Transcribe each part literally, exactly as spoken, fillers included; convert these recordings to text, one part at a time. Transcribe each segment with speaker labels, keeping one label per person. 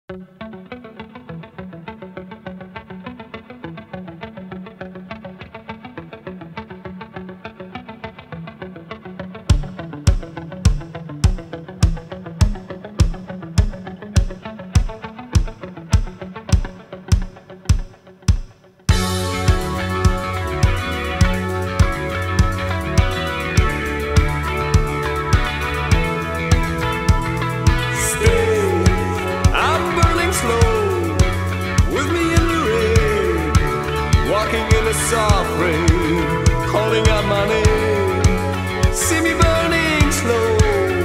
Speaker 1: Soft rain, calling out my name. See me burning slow.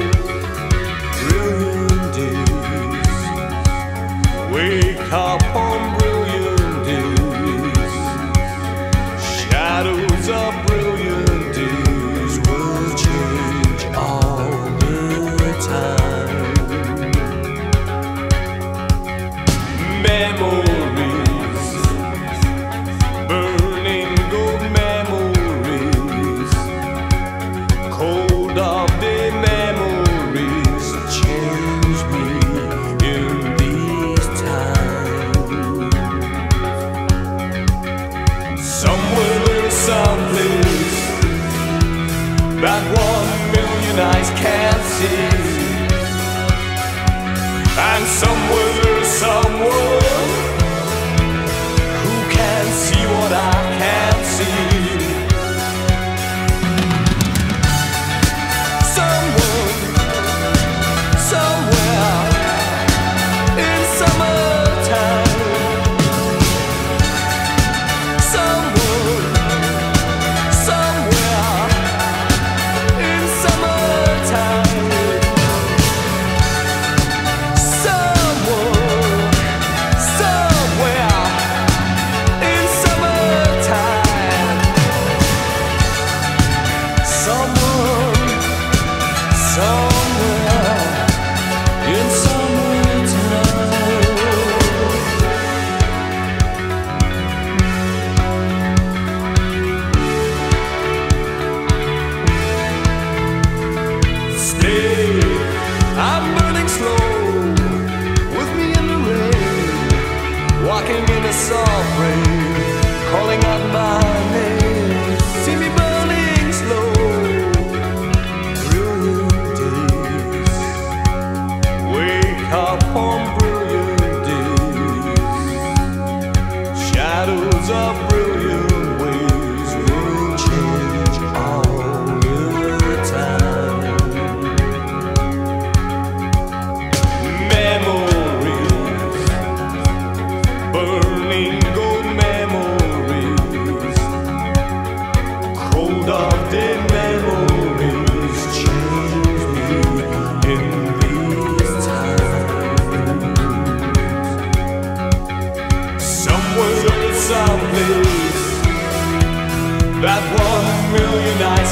Speaker 1: Brilliant days, wake up on brilliant days. Shadows of brilliant days will change all the time. Memories, that one million eyes can't see, and somewhere there's someone who can see what I can't see. Someone, somewhere in summertime. Someone, somewhere in summertime. Someone, somewhere in summertime. Someone, somewhere in summertime. Stay, I'm burning slow, with me in the rain, walking in a soft rain, calling out my name. See me burning slow. Brilliant days, wake up on brilliant days. Shadows of brilliant ways will change all the time. Memories, burning gold memories, cold of day memories change me in these times. Somewhere, someplace, that one million eyes